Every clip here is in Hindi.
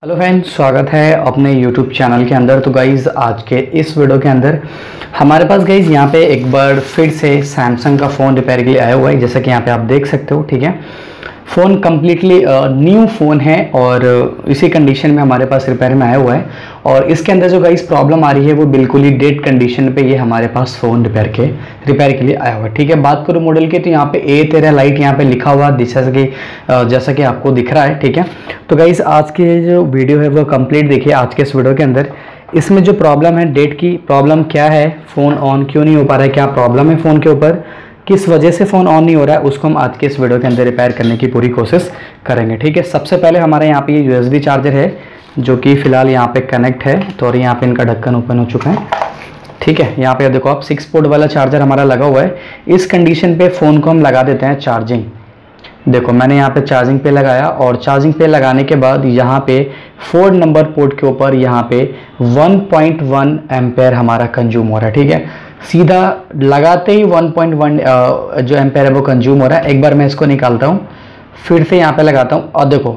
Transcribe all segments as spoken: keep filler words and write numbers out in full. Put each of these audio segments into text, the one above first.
हेलो फ्रेंड्स, स्वागत है अपने यूट्यूब चैनल के अंदर। तो गाइज़ आज के इस वीडियो के अंदर हमारे पास गाइज़ यहाँ पे एक बार फिर से सैमसंग का फ़ोन रिपेयर के लिए आया हुआ है। जैसा कि यहाँ पे आप देख सकते हो, ठीक है। फ़ोन कम्प्लीटली न्यू फ़ोन है और इसी कंडीशन में हमारे पास रिपेयर में आया हुआ है। और इसके अंदर जो गाइस प्रॉब्लम आ रही है वो बिल्कुल ही डेड कंडीशन पे ये हमारे पास फ़ोन रिपेयर के रिपेयर के लिए आया हुआ है, ठीक है। बात करूँ मॉडल की तो यहाँ पे ए तेरह लाइट यहाँ पे लिखा हुआ जैसा कि जैसा कि आपको दिख रहा है, ठीक है। तो गाइस आज की जो वीडियो है वो कंप्लीट देखिए। आज के इस वीडियो के अंदर इसमें जो प्रॉब्लम है, डेट की प्रॉब्लम क्या है, फ़ोन ऑन क्यों नहीं हो पा रहा है, क्या प्रॉब्लम है फ़ोन के ऊपर, किस वजह से फ़ोन ऑन नहीं हो रहा है, उसको हम आज के इस वीडियो के अंदर रिपेयर करने की पूरी कोशिश करेंगे, ठीक है। सबसे पहले हमारे यहाँ पे ये यूएसबी चार्जर है जो कि फ़िलहाल यहाँ पे कनेक्ट है। तो और यहाँ पे इनका ढक्कन ओपन हो चुका है, ठीक है। यहाँ पे देखो आप सिक्स पोर्ट वाला चार्जर हमारा लगा हुआ है। इस कंडीशन पे फ़ोन को हम लगा देते हैं चार्जिंग। देखो मैंने यहाँ पे चार्जिंग पे लगाया और चार्जिंग पे लगाने के बाद यहाँ पे फोर नंबर पोर्ट के ऊपर यहाँ पे वन पॉइंट वन एम्पेयर हमारा कंज्यूम हो रहा है, ठीक है। सीधा लगाते ही वन पॉइंट वन जो एम्पेयर है वो कंज्यूम हो रहा है। एक बार मैं इसको निकालता हूँ, फिर से यहाँ पे लगाता हूँ और देखो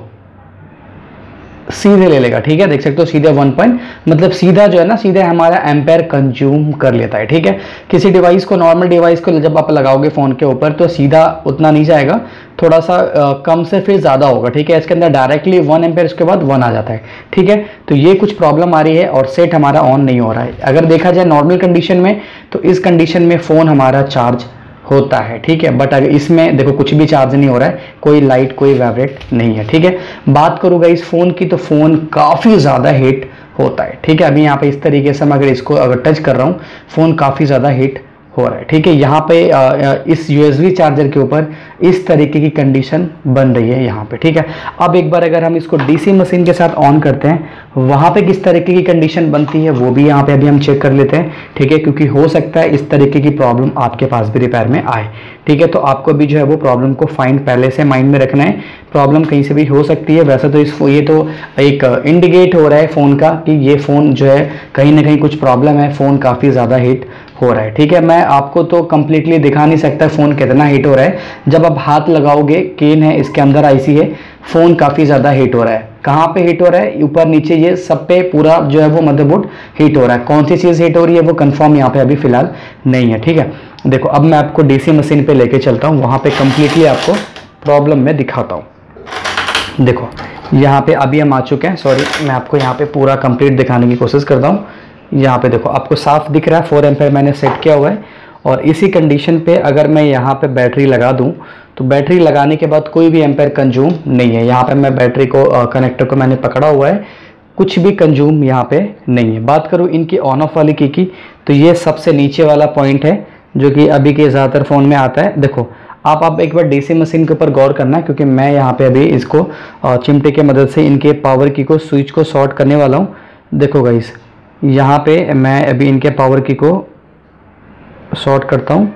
सीधे ले लेगा, ठीक है। देख सकते हो सीधे वन पॉइंट मतलब सीधा जो है ना, सीधे हमारा एम्पेयर कंज्यूम कर लेता है, ठीक है। किसी डिवाइस को, नॉर्मल डिवाइस को जब आप लगाओगे फ़ोन के ऊपर तो सीधा उतना नहीं जाएगा, थोड़ा सा आ, कम से फिर ज़्यादा होगा, ठीक है। इसके अंदर डायरेक्टली वन एम्पेयर उसके बाद वन आ जाता है, ठीक है। तो ये कुछ प्रॉब्लम आ रही है और सेट हमारा ऑन नहीं हो रहा है। अगर देखा जाए नॉर्मल कंडीशन में तो इस कंडीशन में फ़ोन हमारा चार्ज होता है, ठीक है। बट अगर इसमें देखो कुछ भी चार्ज नहीं हो रहा है, कोई लाइट कोई वाइब्रेट नहीं है, ठीक है। बात करूँगा इस फ़ोन की तो फ़ोन काफ़ी ज़्यादा हीट होता है, ठीक है। अभी यहाँ पे इस तरीके से मैं अगर इसको अगर टच कर रहा हूँ, फ़ोन काफ़ी ज़्यादा हीट हो रहा है, ठीक है। यहाँ पे इस यूएसबी चार्जर के ऊपर इस तरीके की कंडीशन बन रही है यहाँ पे, ठीक है। अब एक बार अगर हम इसको डीसी मशीन के साथ ऑन करते हैं, वहाँ पे किस तरीके की कंडीशन बनती है वो भी यहाँ पे अभी हम चेक कर लेते हैं, ठीक है। क्योंकि हो सकता है इस तरीके की प्रॉब्लम आपके पास भी रिपेयर में आए, ठीक है। तो आपको भी जो है वो प्रॉब्लम को फाइंड पहले से माइंड में रखना है। प्रॉब्लम कहीं से भी हो सकती है। वैसे तो इस ये तो एक इंडिकेट हो रहा है फ़ोन का कि ये फ़ोन जो है कहीं ना कहीं कुछ प्रॉब्लम है, फ़ोन काफ़ी ज़्यादा हीट हो रहा है, ठीक है। मैं आपको तो कंप्लीटली दिखा नहीं सकता फ़ोन कितना हीट हो रहा है। जब आप हाथ लगाओगे, केन है इसके अंदर आईसी है, फ़ोन काफ़ी ज़्यादा हीट हो रहा है। कहाँ पे हीट हो रहा है, ऊपर नीचे ये सब पे पूरा जो है वो मदरबोर्ड हीट हो रहा है। कौन सी चीज़ हीट हो रही है वो कंफर्म यहाँ पे अभी फ़िलहाल नहीं है, ठीक है। देखो अब मैं आपको डीसी मशीन पे लेके चलता हूँ, वहाँ पे कम्प्लीटली आपको प्रॉब्लम में दिखाता हूँ। देखो यहाँ पे अभी हम आ चुके हैं, सॉरी मैं आपको यहाँ पे पूरा कंप्लीट दिखाने की कोशिश करता हूँ। यहाँ पे देखो आपको साफ दिख रहा है फोर एम्पेयर मैंने सेट किया हुआ है। और इसी कंडीशन पे अगर मैं यहाँ पे बैटरी लगा दूँ तो बैटरी लगाने के बाद कोई भी एम्पेयर कंज्यूम नहीं है। यहाँ पे मैं बैटरी को कनेक्टर को मैंने पकड़ा हुआ है, कुछ भी कंज्यूम यहाँ पे नहीं है। बात करूँ इनकी ऑन ऑफ वाली की की तो ये सबसे नीचे वाला पॉइंट है जो कि अभी के ज़्यादातर फ़ोन में आता है। देखो आप आप एक बार डीसी मशीन के ऊपर गौर करना है, क्योंकि मैं यहाँ पे अभी इसको चिमटे की मदद से इनके पावर की को स्विच को शॉर्ट करने वाला हूँ। देखो गाइस यहाँ पे मैं अभी इनके पावर की को शॉर्ट करता हूँ।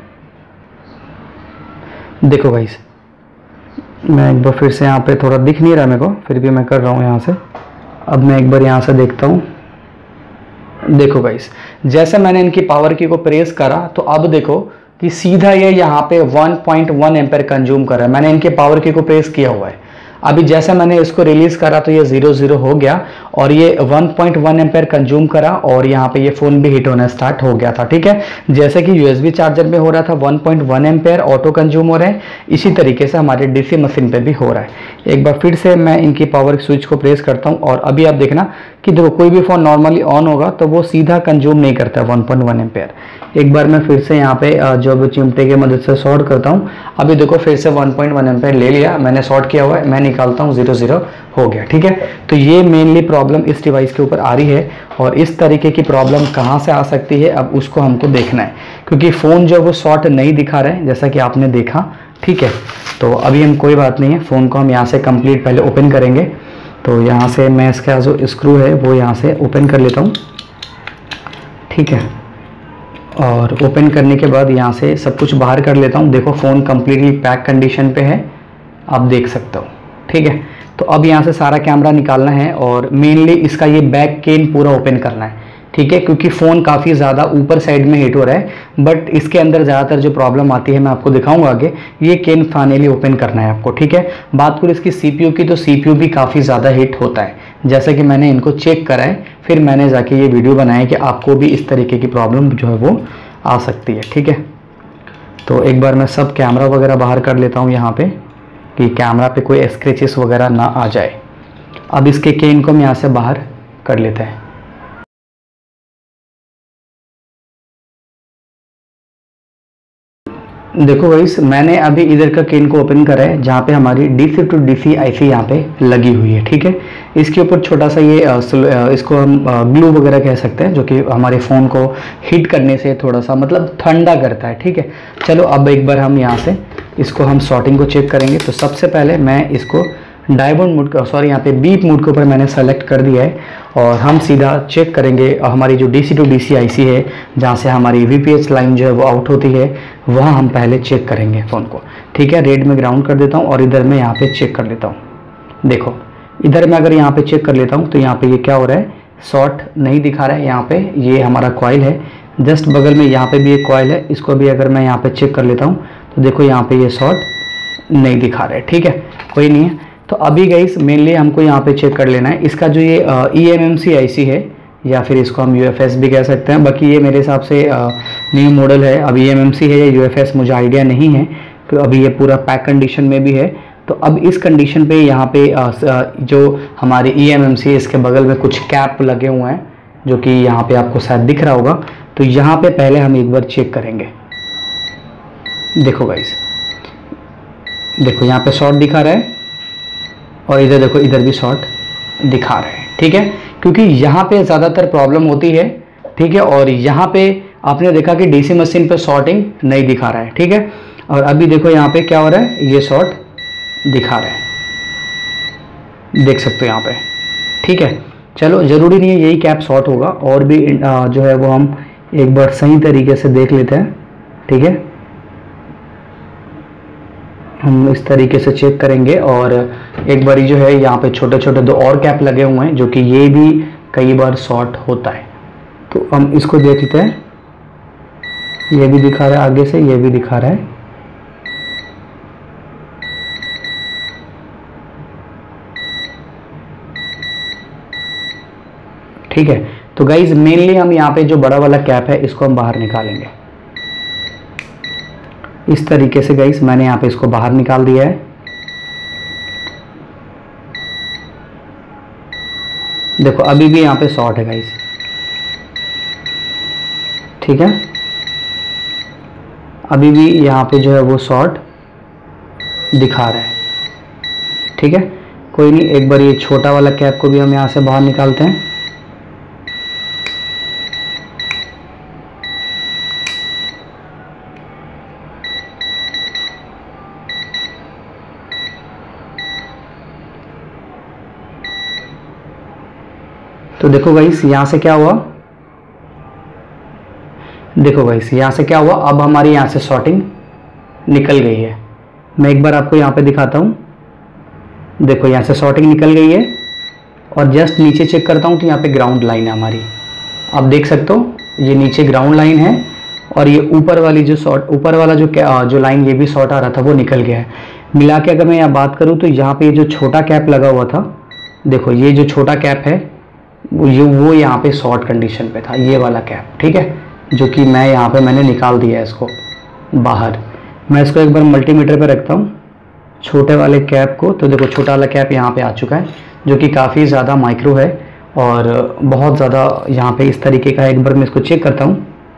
देखो गाइस मैं एक बार फिर से यहाँ पे थोड़ा दिख नहीं रहा मेरे को, फिर भी मैं कर रहा हूँ यहाँ से। अब मैं एक बार यहाँ से देखता हूँ। देखो गाइस जैसे मैंने इनकी पावर की को प्रेस करा तो अब देखो कि सीधा ये यहाँ पे one point one ampere consume कर रहा है। मैंने इनके पावर की को प्रेस किया हुआ है। अभी जैसे मैंने इसको रिलीज करा तो ये जीरो जीरो हो गया और ये one point one ampere consume करा और यहाँ पे ये फ़ोन भी हीट होना स्टार्ट हो गया था, ठीक है। जैसे कि यूएसबी चार्जर में हो रहा था one point one ampere auto consume हो रहा है, इसी तरीके से हमारे डीसी मशीन पे भी हो रहा है। एक बार फिर से मैं इनकी पावर स्विच को प्रेस करता हूँ और अभी आप देखना कि देखो कोई भी फ़ोन नॉर्मली ऑन होगा तो वो सीधा कंज्यूम नहीं करता वन पॉइंट वन एम्पेयर। एक बार मैं फिर से यहाँ पे जो चिमटे की मदद से शॉर्ट करता हूँ। अभी देखो फिर से वन पॉइंट वन एम्पेयर ले लिया, मैंने शॉर्ट किया हुआ है, मैं निकालता हूँ, जीरो जीरो हो गया, ठीक है। तो ये मेनली प्रॉब्लम इस डिवाइस के ऊपर आ रही है और इस तरीके की प्रॉब्लम कहाँ से आ सकती है अब उसको हमको देखना है, क्योंकि फ़ोन जो वो शॉर्ट नहीं दिखा रहे हैं जैसा कि आपने देखा, ठीक है। तो अभी हम कोई बात नहीं है, फ़ोन को हम यहाँ से कंप्लीट पहले ओपन करेंगे। तो यहाँ से मैं इसका जो स्क्रू है वो यहाँ से ओपन कर लेता हूँ, ठीक है। और ओपन करने के बाद यहाँ से सब कुछ बाहर कर लेता हूँ। देखो फ़ोन कम्प्लीटली पैक कंडीशन पे है, आप देख सकते हो, ठीक है। तो अब यहाँ से सारा कैमरा निकालना है और मेनली इसका ये बैक केन पूरा ओपन करना है, ठीक है, क्योंकि फ़ोन काफ़ी ज़्यादा ऊपर साइड में हिट हो रहा है। बट इसके अंदर ज़्यादातर जो प्रॉब्लम आती है मैं आपको दिखाऊंगा आगे। ये केन फाइनली ओपन करना है आपको, ठीक है। बात करूँ इसकी सीपीयू की, तो सीपीयू भी काफ़ी ज़्यादा हिट होता है, जैसे कि मैंने इनको चेक करा है, फिर मैंने जाके ये वीडियो बनाया कि आपको भी इस तरीके की प्रॉब्लम जो है वो आ सकती है, ठीक है। तो एक बार मैं सब कैमरा वगैरह बाहर कर लेता हूँ यहाँ पे, कि कैमरा पे कोई स्क्रैचेस वगैरह ना आ जाए। अब इसके केन को हम यहाँ से बाहर कर लेते हैं। देखो गाइस, मैंने अभी इधर का केन को ओपन करा है, जहाँ पे हमारी डीसी टू डीसी आईसी यहाँ पे लगी हुई है, ठीक है। इसके ऊपर छोटा सा ये आ, इसको हम ग्लू वगैरह कह सकते हैं, जो कि हमारे फ़ोन को हीट करने से थोड़ा सा मतलब ठंडा करता है, ठीक है। चलो अब एक बार हम यहाँ से इसको हम सॉर्टिंग को चेक करेंगे। तो सबसे पहले मैं इसको डायमंड मोड का सॉरी यहाँ पे बीप मोड के ऊपर मैंने सेलेक्ट कर दिया है, और हम सीधा चेक करेंगे हमारी जो डीसी टू डीसी आईसी है, जहाँ से हमारी वीपीएस लाइन जो है वो आउट होती है, वहाँ हम पहले चेक करेंगे फ़ोन को, ठीक है। रेड में ग्राउंड कर देता हूँ और इधर मैं यहाँ पे चेक कर लेता हूँ। देखो इधर मैं अगर यहाँ पे चेक कर लेता हूँ तो यहाँ पे ये क्या हो रहा है, शॉर्ट नहीं दिखा रहा है। यहाँ पे ये हमारा कॉइल है, जस्ट बगल में यहाँ पे भी एक कॉइल है, इसको भी अगर मैं यहाँ पे चेक कर लेता हूँ तो देखो यहाँ पे ये शॉर्ट नहीं दिखा रहा है, ठीक है, कोई नहीं है। तो अभी गाइस मेनली हमको यहाँ पे चेक कर लेना है इसका जो ये E M M C IC है, या फिर इसको हम यू एफ एस भी कह सकते हैं। बाकी ये मेरे हिसाब से न्यू मॉडल है, अब ई एम एम सी है या यू एफ एस मुझे आइडिया नहीं है, तो अभी ये पूरा पैक कंडीशन में भी है। तो अब इस कंडीशन पे यहाँ पे जो हमारे ई एम एम सी है, इसके बगल में कुछ कैप लगे हुए हैं, जो कि यहाँ पे आपको शायद दिख रहा होगा। तो यहाँ पे पहले हम एक बार चेक करेंगे। देखो गाइस, देखो यहाँ पे शॉर्ट दिखा रहा है, और इधर देखो इधर भी शॉर्ट दिखा रहे हैं, ठीक है, क्योंकि यहाँ पे ज़्यादातर प्रॉब्लम होती है, ठीक है। और यहाँ पे आपने देखा कि डीसी मशीन पे शॉर्टिंग नहीं दिखा रहा है, ठीक है। और अभी देखो यहाँ पे क्या हो रहा है, ये शॉर्ट दिखा रहा है, देख सकते हो यहाँ पे, ठीक है। चलो ज़रूरी नहीं है यही कैप शॉर्ट होगा, और भी जो है वो हम एक बार सही तरीके से देख लेते हैं, ठीक है। हम इस तरीके से चेक करेंगे, और एक बारी जो है यहाँ पे छोटे छोटे दो और कैप लगे हुए हैं, जो कि ये भी कई बार शॉर्ट होता है। तो हम इसको देख लेते हैं, ये भी दिखा रहा है आगे से, ये भी दिखा रहा है, ठीक है। तो गाइज मेनली हम यहाँ पे जो बड़ा वाला कैप है इसको हम बाहर निकालेंगे इस तरीके से। गाइस मैंने यहाँ पे इसको बाहर निकाल दिया है। देखो अभी भी यहाँ पे शॉर्ट है गाइस, ठीक है, अभी भी यहाँ पे जो है वो शॉर्ट दिखा रहा है, ठीक है। कोई नहीं, एक बार ये छोटा वाला कैप को भी हम यहाँ से बाहर निकालते हैं। तो देखो गाइस यहाँ से क्या हुआ, देखो गाइस यहाँ से क्या हुआ, अब हमारी यहाँ से शॉर्टिंग निकल गई है। मैं एक बार आपको यहाँ पे दिखाता हूँ, देखो यहाँ से शॉर्टिंग निकल गई है, और जस्ट नीचे चेक करता हूँ तो यहाँ पे ग्राउंड लाइन है हमारी, आप देख सकते हो ये नीचे ग्राउंड लाइन है, और ये ऊपर वाली जो शॉर्ट ऊपर वाला जो जो लाइन ये भी शॉर्ट आ रहा था वो निकल गया है। मिला के अगर मैं यहाँ बात करूँ तो यहाँ पे जो छोटा कैप लगा हुआ था, देखो ये जो छोटा कैप है ये वो यहाँ पे शॉर्ट कंडीशन पे था, ये वाला कैप, ठीक है, जो कि मैं यहाँ पे मैंने निकाल दिया है इसको बाहर। मैं इसको एक बार मल्टीमीटर पे रखता हूँ छोटे वाले कैप को, तो देखो छोटा वाला कैप यहाँ पे आ चुका है, जो कि काफ़ी ज़्यादा माइक्रो है और बहुत ज़्यादा यहाँ पे इस तरीके का। एक बार मैं इसको चेक करता हूँ,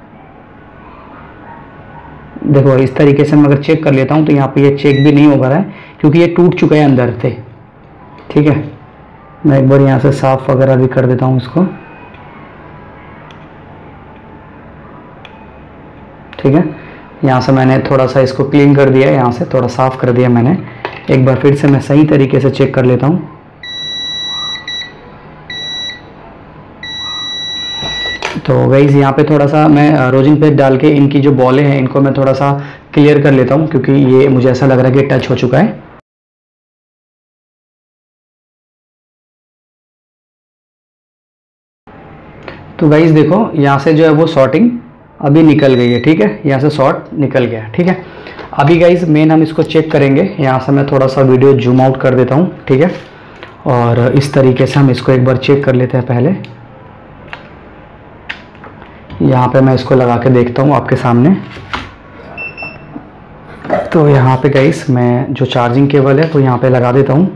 देखो इस तरीके से मैं अगर चेक कर लेता हूँ तो यहाँ पे ये चेक भी नहीं हो पा रहा है, क्योंकि ये टूट चुका है अंदर से, ठीक है। मैं एक बार यहाँ से साफ वगैरह भी कर देता हूँ इसको, ठीक है। यहाँ से मैंने थोड़ा सा इसको क्लीन कर दिया है, यहाँ से थोड़ा साफ कर दिया मैंने। एक बार फिर से मैं सही तरीके से चेक कर लेता हूँ। तो गाइस यहाँ पे थोड़ा सा मैं रोजिंग पेस्ट डाल के इनकी जो बॉलें हैं इनको मैं थोड़ा सा क्लियर कर लेता हूँ, क्योंकि ये मुझे ऐसा लग रहा है कि टच हो चुका है। तो गाइस देखो यहाँ से जो है वो शॉर्टिंग अभी निकल गई है, ठीक है, यहाँ से शॉर्ट निकल गया, ठीक है। अभी गाइस मेन हम इसको चेक करेंगे। यहाँ से मैं थोड़ा सा वीडियो जूम आउट कर देता हूँ, ठीक है, और इस तरीके से हम इसको एक बार चेक कर लेते हैं। पहले यहाँ पे मैं इसको लगा के देखता हूँ आपके सामने। तो यहाँ पे गाइस मैं जो चार्जिंग केबल है वो यहाँ पे लगा देता हूँ।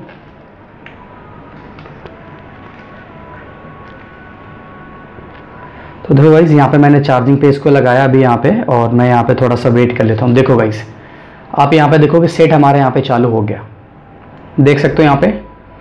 तो देखो गाइस यहाँ पे मैंने चार्जिंग पे इसको लगाया अभी यहाँ पे, और मैं यहाँ पे थोड़ा सा वेट कर लेता हूँ। देखो गाइस आप यहाँ पे देखो कि सेट हमारे यहाँ पे चालू हो गया, देख सकते हो। यहाँ पे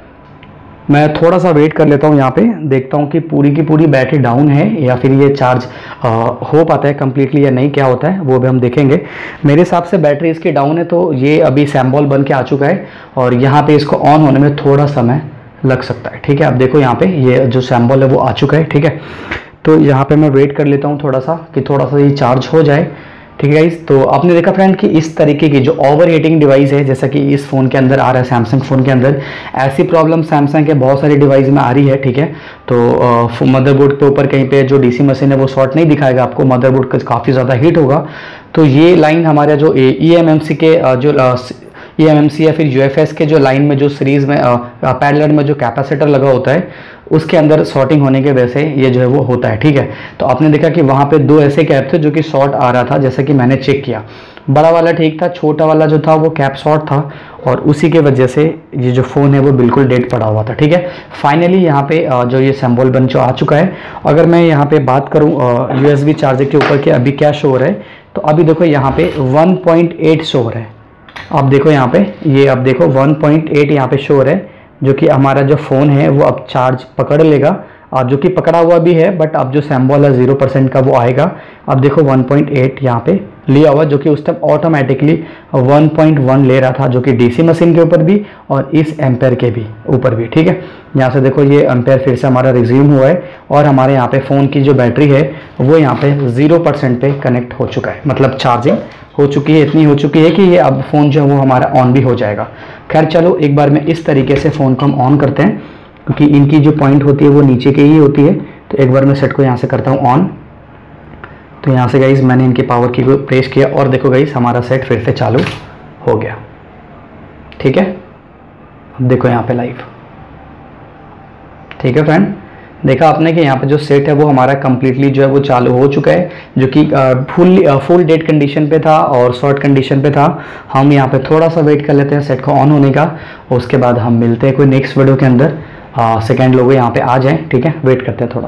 मैं थोड़ा सा वेट कर लेता हूँ, यहाँ पे देखता हूँ कि पूरी की पूरी बैटरी डाउन है या फिर ये चार्ज आ, हो पाता है कम्प्लीटली या नहीं, क्या होता है वो भी हम देखेंगे। मेरे हिसाब से बैटरी इसकी डाउन है, तो ये अभी सैम्बॉल बन के आ चुका है और यहाँ पे इसको ऑन होने में थोड़ा समय लग सकता है, ठीक है। आप देखो यहाँ पे ये जो सैम्बॉल है वो आ चुका है, ठीक है। तो यहाँ पे मैं वेट कर लेता हूँ थोड़ा सा कि थोड़ा सा ये चार्ज हो जाए, ठीक है गाइस। तो आपने देखा फ्रेंड कि इस तरीके की जो ओवर हीटिंग डिवाइस है, जैसा कि इस फ़ोन के अंदर आ रहा है, सैमसंग फ़ोन के अंदर ऐसी प्रॉब्लम सैमसंग के बहुत सारे डिवाइस में आ रही है, ठीक है। तो मदरबोर्ड के ऊपर कहीं पे जो डीसी मशीन है वो शॉर्ट नहीं दिखाएगा आपको, मदरबोर्ड काफ़ी ज़्यादा हीट होगा। तो ये लाइन हमारा जो ई एम एम सी के जो ई एम एम सी या फिर यू एफ एस के जो लाइन में जो सीरीज़ में पैरेलल में जो कैपेसिटर लगा होता है उसके अंदर शॉर्टिंग होने के वजह से ये जो है वो होता है, ठीक है। तो आपने देखा कि वहाँ पे दो ऐसे कैप थे जो कि शॉर्ट आ रहा था, जैसा कि मैंने चेक किया। बड़ा वाला ठीक था, छोटा वाला जो था वो कैप शॉर्ट था और उसी के वजह से ये जो फ़ोन है वो बिल्कुल डेड पड़ा हुआ था, ठीक है। फाइनली यहाँ पे जो ये सिंबल बन जो आ चुका है। अगर मैं यहाँ पे बात करूँ यू एस बी चार्जर के ऊपर कि अभी क्या शो हो रहा है, तो अभी देखो यहाँ पे वन पॉइंट एट शो हो रहा है। आप देखो यहाँ पे ये अब देखो वन पॉइंट एट यहाँ पे शो हो रहा है, जो कि हमारा जो फ़ोन है वो अब चार्ज पकड़ लेगा, और जो कि पकड़ा हुआ भी है, बट अब जो सैम्बॉल है ज़ीरो परसेंट का वो आएगा। अब देखो वन पॉइंट एट यहाँ पे लिया हुआ, जो कि उस time automatically one point one ले रहा था, जो कि डीसी मशीन के ऊपर भी और इस एम्पेयर के भी ऊपर भी, ठीक है। यहाँ से देखो ये एम्पेयर फिर से हमारा रिज्यूम हुआ है और हमारे यहाँ पे फ़ोन की जो बैटरी है वो यहाँ पे ज़ीरो परसेंट पे कनेक्ट हो चुका है, मतलब चार्जिंग हो चुकी है, इतनी हो चुकी है कि ये अब फ़ोन जो है वो हमारा ऑन भी हो जाएगा। खैर चलो एक बार में इस तरीके से फ़ोन को हम ऑन करते हैं, क्योंकि इनकी जो पॉइंट होती है वो नीचे की ही होती है। तो एक बार मैं सेट को यहाँ से करता हूँ ऑन। तो यहाँ से गाइस मैंने इनकी पावर की को प्रेस किया और देखो गाइस हमारा सेट फिर से चालू हो गया, ठीक है। अब देखो यहाँ पे लाइव, ठीक है फ्रेंड। देखा आपने कि यहाँ पे जो सेट है वो हमारा कम्प्लीटली जो है वो चालू हो चुका है, जो कि फुल फुल डेड कंडीशन पे था और शॉर्ट कंडीशन पे था। हम यहाँ पे थोड़ा सा वेट कर लेते हैं सेट को ऑन होने का, और उसके बाद हम मिलते हैं कोई नेक्स्ट वीडियो के अंदर। सेकेंड लोग यहाँ पे आ जाएं, ठीक है, वेट करते हैं थोड़ा।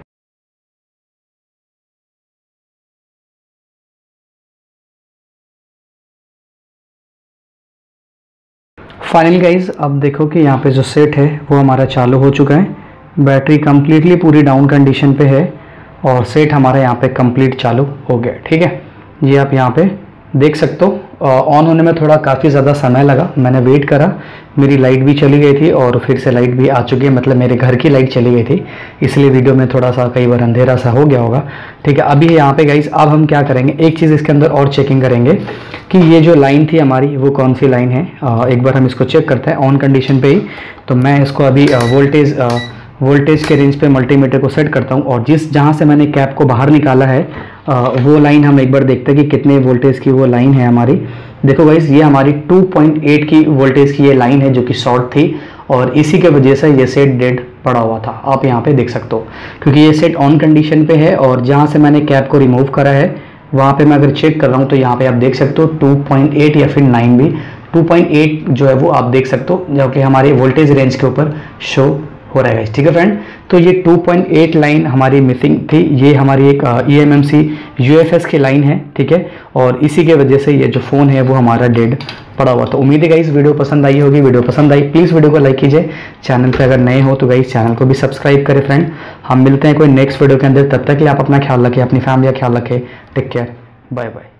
फाइनली गाइज अब देखो कि यहाँ पे जो सेट है वो हमारा चालू हो चुका है, बैटरी कम्प्लीटली पूरी डाउन कंडीशन पे है और सेट हमारा यहाँ पे कंप्लीट चालू हो गया, ठीक है। ये आप यहाँ पे देख सकते हो। ऑन होने में थोड़ा काफ़ी ज़्यादा समय लगा, मैंने वेट करा, मेरी लाइट भी चली गई थी और फिर से लाइट भी आ चुकी है, मतलब मेरे घर की लाइट चली गई थी, इसलिए वीडियो में थोड़ा सा कई बार अंधेरा सा हो गया होगा, ठीक है। अभी यहाँ पे गाइस अब हम क्या करेंगे, एक चीज़ इसके अंदर और चेकिंग करेंगे कि ये जो लाइन थी हमारी वो कौन सी लाइन है। एक बार हम इसको चेक करते हैं ऑन कंडीशन पे ही। तो मैं इसको अभी वोल्टेज वोल्टेज के रेंज पे मल्टीमीटर को सेट करता हूँ और जिस जहाँ से मैंने कैप को बाहर निकाला है आ, वो लाइन हम एक बार देखते हैं कि कितने वोल्टेज की वो लाइन है हमारी। देखो गाइस ये हमारी टू पॉइंट एट की वोल्टेज की ये लाइन है, जो कि शॉर्ट थी और इसी के वजह से ये सेट डेड पड़ा हुआ था, आप यहाँ पे देख सकते हो, क्योंकि ये सेट ऑन कंडीशन पे है और जहाँ से मैंने कैप को रिमूव करा है वहाँ पे मैं अगर चेक कर रहा हूँ तो यहाँ पे आप देख सकते हो टू पॉइंट एट या फिर नाइन भी, टू पॉइंट एट जो है वो आप देख सकते हो, जो कि हमारे वोल्टेज रेंज के ऊपर शो हो रहा है, ठीक है फ्रेंड। तो ये टू पॉइंट एट लाइन हमारी मिसिंग थी, ये हमारी एक E M M C U F S की लाइन है, ठीक है, और इसी के वजह से ये जो फ़ोन है वो हमारा डेड पड़ा हुआ। तो उम्मीद है गाइस वीडियो पसंद आई होगी। वीडियो पसंद आई प्लीज़ वीडियो को लाइक कीजिए, चैनल पे अगर नए हो तो गाइस चैनल को भी सब्सक्राइब करें फ्रेंड। हम मिलते हैं कोई नेक्स्ट वीडियो के अंदर, तब तक के लिए आप अपना ख्याल रखें, अपनी फैमिली का ख्याल रखें, टेक केयर, बाय बाय।